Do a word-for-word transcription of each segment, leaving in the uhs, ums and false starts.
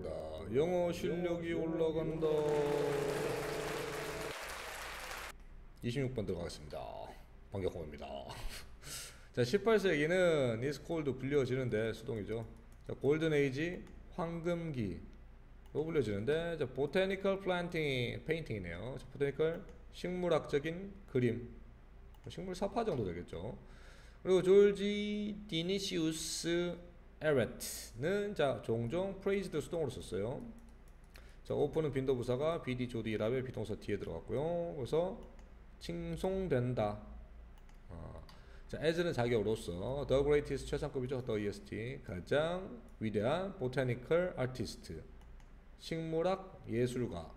올라간다. 영어 실력이 올라간다. 이십육 번 들어가겠습니다. 반격호입니다. 자, 십팔 세기는 is called 불려지는데 수동이죠. 자, 골든 에이지 황금기로 불려지는데, 자, botanical planting painting이네요. 자, botanical 식물학적인 그림, 식물 사파 정도 되겠죠. 그리고 졸지 디니시우스 에레트는 자 종종 praised 수동으로 썼어요. 자, 오픈은 빈도 부사가 비디 조디 랍의 비동사 뒤에 들어갔고요. 그래서 칭송된다. 어. 자, as는 자격으로서 the greatest 최상급이죠. the est 가장 위대한 botanical artist 식물학 예술가로서.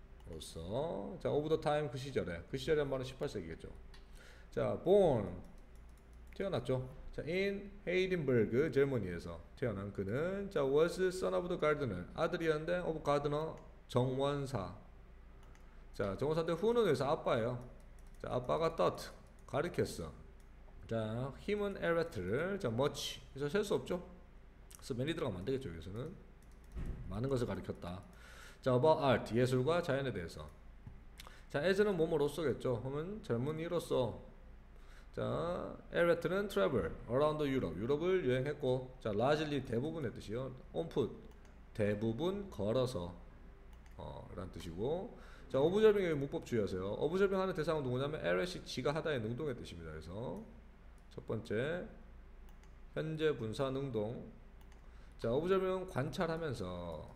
자, of the time 그 시절에 그 시절에 한 말은 십팔 세기겠죠. 자, born 태어났죠. 자, in 헤이든버그 제르머니에서 태어난 그는 자 was son of the gardener 아들이었는데 of gardener 정원사. 자, 정원사인데 who는 여기서 아빠예요. 자, 아빠가 taught 가르쳤어. 자, 힘은 erect를 자 much 그래서 셀 수 없죠. 그래서 many 들어가면 안 되겠죠. 여기서는 많은 것을 가르쳤다. 자, about art 예술과 자연에 대해서. 자, as는 뭐뭐로서겠죠. 그러면 젊은이로서. 자, 에레트는 travel around Europe 유럽을 여행했고, 자, largely 대부분의 뜻이요. on foot 대부분 걸어서 어, 라는 뜻이고. 자, 어부절빙의 문법 주의하세요. 어부절빙 하는 대상은 누구냐면 에렛이 지가 하다의 능동의 뜻입니다. 그래서 첫 번째 현재 분사 능동. 자, 어부절빙은 관찰하면서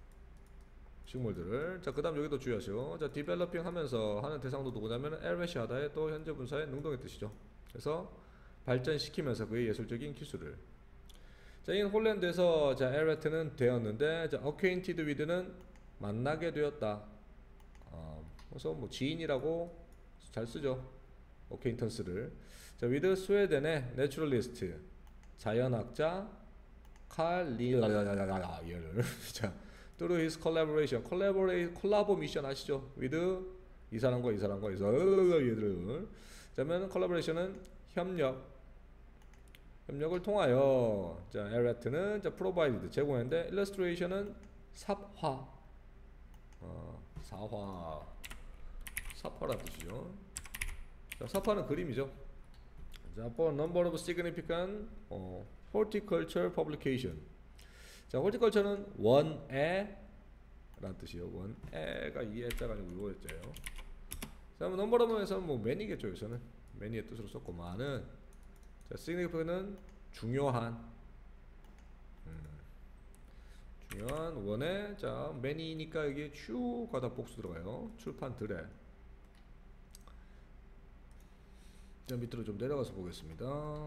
식물들을. 자, 그 다음 여기도 주의하시오. 자, 디벨로핑 하면서 하는 대상도 누구냐면 에렛이 하다의 또 현재 분사의 능동의 뜻이죠. 그래서 발전시키면서 그의 예술적인 기술을. 자, in 홀랜드에서 자 에레트는 되었는데, 자 acquainted with는 만나게 되었다. 어, 그래서 뭐 지인이라고 잘 쓰죠. acquaintance를. 자, with 스웨덴의 naturalist 자연학자 칼 리라라라라를 자 through his collaboration collaborate 콜라보 미션 아시죠? with 이 사람과 이 사람과 이 사람 얘들을. 그러면 collaboration은 협력, 협력을 통하여. 자, 에레트는 자 provided 제공했는데, illustration은 삽화, 어, 사화, 삽화라는 뜻이죠. 자, 삽화는 그림이죠. 자, for number of significant 어, horticulture publication. 자, horticulture는 원애 라는 뜻이요. 원애가 이해자가 아니고 요해자예요. 자, 넘버러브에서는 뭐 many겠죠. 여기서는 many의 뜻으로 썼고, 많은. 자, significant은 중요한, 음, 중요한 원에. 자, many니까 여기에 추가 다 복수 들어가요. 출판들에. 자, 밑으로 좀 내려가서 보겠습니다.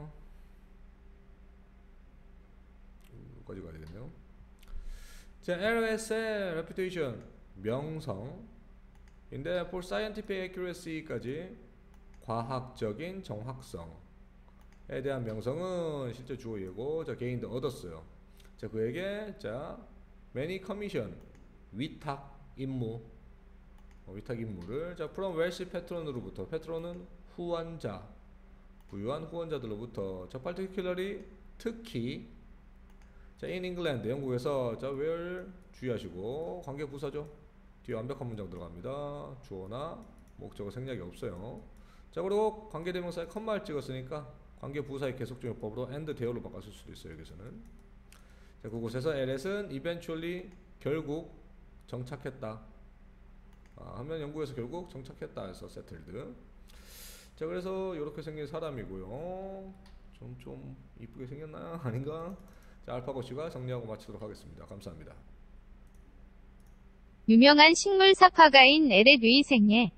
여기까지 가야 되겠네요. 자, 엘오에스의 reputation 명성 인데 for scientific accuracy까지 과학적인 정확성에 대한 명성은 실제 주어이고, 자, gained 얻었어요. 자, 그에게 자 many commission 위탁 임무, 어, 위탁 임무를. 자, from wealthy patron으로부터. patron은 후원자, 부유한 후원자들로부터. 자, particularly 특히. 자, in England 영국에서. 자, where 주의하시고 관계 부사죠. 뒤에 완벽한 문장 들어갑니다. 주어나 목적어 생략이 없어요. 자, 그리고 관계대명사에 컴마를 찍었으니까 관계부사의 계속적용법으로 and 대어로 바꿨을 수도 있어요. 여기서는. 자, 그곳에서 엘에스는 eventually 결국 정착했다. 아, 하면 영국에서 결국 정착했다 해서 settled. 자, 그래서 이렇게 생긴 사람이고요. 좀 좀 이쁘게 생겼나요? 아닌가? 자, 알파고씨가 정리하고 마치도록 하겠습니다. 감사합니다. 유명한 식물 사파가인 에렛 위생예